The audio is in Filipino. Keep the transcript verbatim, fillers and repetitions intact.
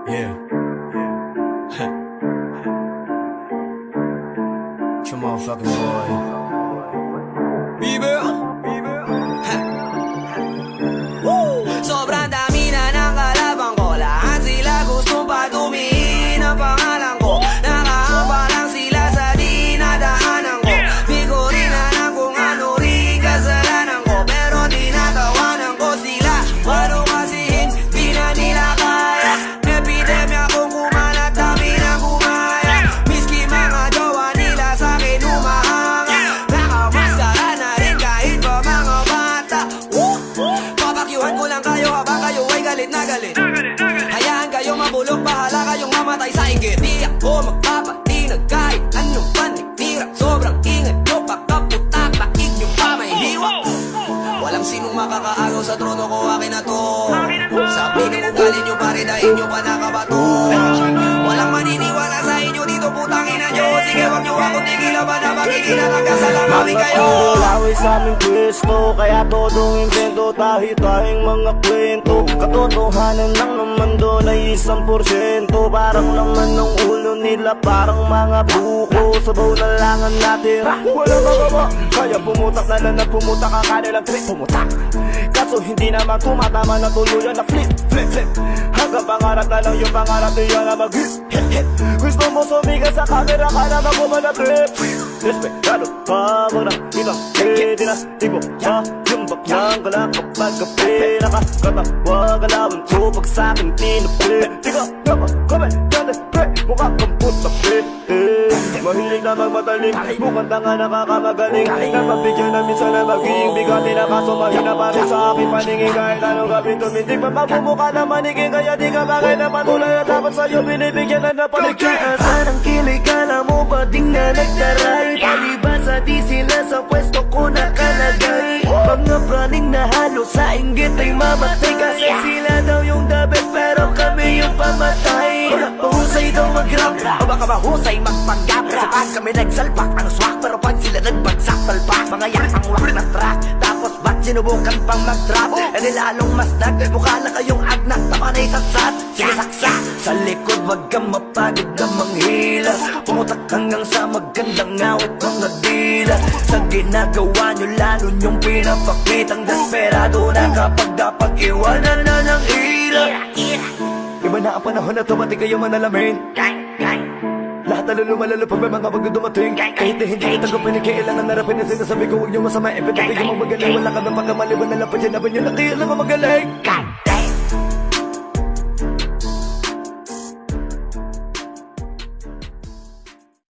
Yeah. It's your motherfucking boy. Bieber. Woo! Sobrang dami na ng kalabang ko. Lahat sila gustong padumihin ang pangalan ko. Nakahamba lang sila sa dinadaanan ko. Di ko rin alam kung ano rin kasalanan ko, pero tinatawanan ko sila. Ano kasi hindi na nila kaya. Epidemya kong kumalat, dami na gumaya. Miski mga jowa nila sa'kin umahanga. Nakamaskara na rin kahit pa mga bata. Woo! Papakyuhan ko lang kayo habang kayo ay galit na galit. Hayaan kayong mabulok, bahala kayong mamatay sa inggit. Di ako magpapatinag kahit anong paninira. Sobrang ingat nyo, pagkaputak na inyong pamahihiwa. Walang sinong makakaagaw sa trono ko, akin na to. Sabi ng ugali nyo, pare dahil nyo pa nakabato. Walang maniniwala sa inyo dito, putangin na nyo. Sige, wag nyo akong tigilan ba na magiginalang kasalamawin kayo. Laway sa aming pwesto, kaya todong invento. Dahil tayong mga kwento, katotohanan lang naman doon ay isang porsyento. Parang naman ng ulo nila, parang mga buko. Sabaw na langan natin, wala magawa. Kaya pumutak na lang na pumutak ang kanilang trip. Pumutak, kaso hindi naman tumatama na tuluyan na flip, flip, flip. Hanggang pangarap na lang yung pangarap niya na mag-hit, hit, hit. Gusto mo sumigas sa camera ka na magpumanatip. Despegado, pabag na, inang pwede na. Di mo pa yung bakyang ka lang kapag kape. Nakakatawa, galawin ko pag sa'kin tinapit. Di ka naman comment, ganda, pre, mukha kang putapi. Mahilig na magmataling, mukhang tanga nakakamagaling. Napabigyan na minsan na magiging bigati na kaso mahina pa rin sa aking paningin. Kahit anong gawin tumindig, mapapumukha na manigin. Kaya di ka bagay na patulay at dapat sa'yo binibigyan na napaligid. Saan ang kilig, kala mo ba ding na nagtaray? Palibasa di sila sa pwesto ko nakalagay. Mga praning na halo sa inggit ay mamatay. Kasi sila daw yung the best pero kami yung pamatay. Mahusay daw mag-rap o baka mahusay magpanggap. Kasi pag kami nagsalpak ang swak, pero pag sila nagbagsak talpak, mga yakang wak na track. Tapos ba't sinubukan pang mag-drop? E di lalong mas nag, mukha na kayong agnak, tama na isatsat. Sige saksak, sa likod wag kang mapagod na manghila. Pumutak hanggang sa magandang awit mga dila. Sa ginagawa nyo lalo nyong pinapakitang desperado na kapag dapat iwanan na ng ira. Iba na ang panahon na tumati kayo manalamin. Lahat na lumalalo pag may mga bago dumating. Kahit na hindi itanggapin ay kailangan narapin na sinasabi ko huwag nyo masama. Epidemig yung magaling, wala ka na pagkamaliban na lapad yan. Naban yun na kaya lang magaling.